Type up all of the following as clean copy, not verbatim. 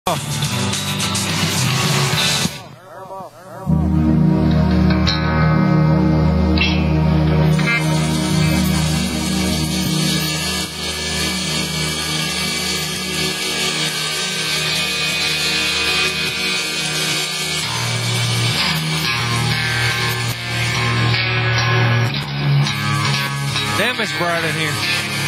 Damn, it's bright in here.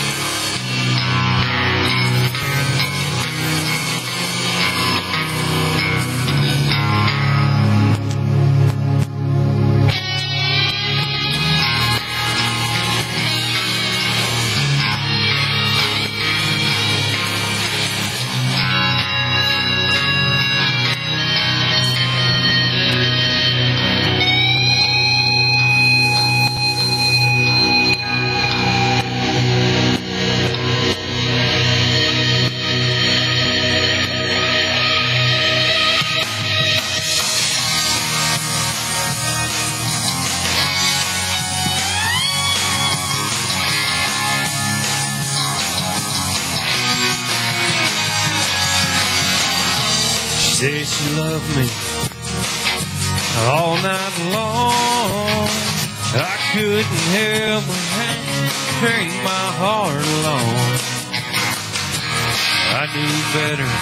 Said she loved me all night long. I couldn't help but carry my heart along. I knew better,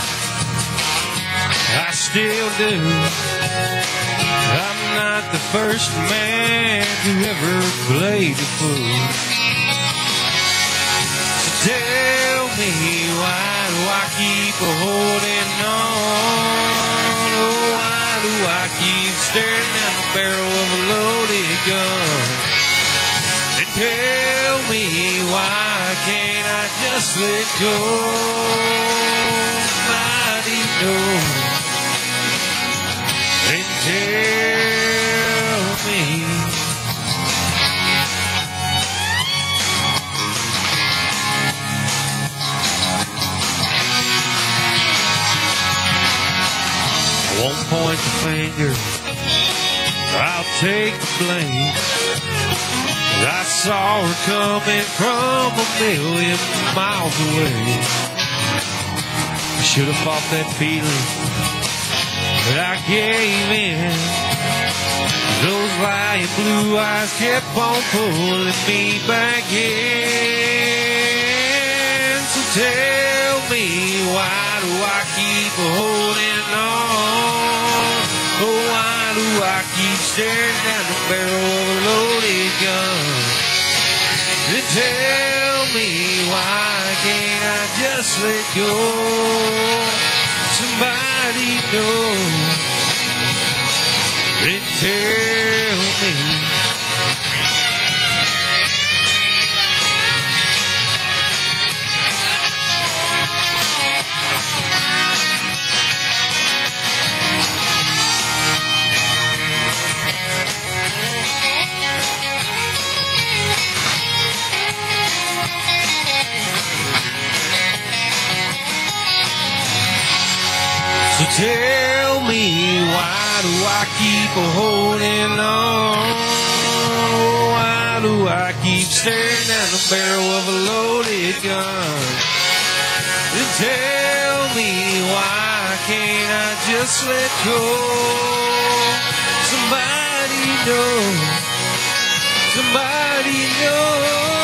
I still do. I'm not the first man to ever played a fool. So tell me, why do I keep holding on? I keep staring down the barrel of a loaded gun. And tell me, why can't I just let go? Mighty know. And tell me, I won't point the finger, I'll take the blame. I saw her coming from a million miles away. I should have fought that feeling, but I gave in. Those lying blue eyes kept on pulling me back in. So tell me, why do I keep holding on? Oh, why do I keep staring down the barrel of a loaded gun? And tell me, why can't I just let go? Somebody knows. And tell me. So tell me, why do I keep holding on? Why do I keep staring down the barrel of a loaded gun? And tell me, why can't I just let go? Somebody knows. Somebody knows.